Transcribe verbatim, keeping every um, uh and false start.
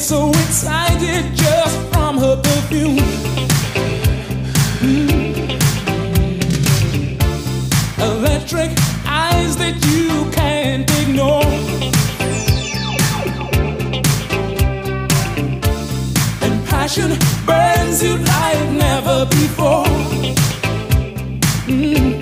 so excited just from her perfume. Mm. Electric eyes that you can't ignore, and passion burns you like never before. Mm.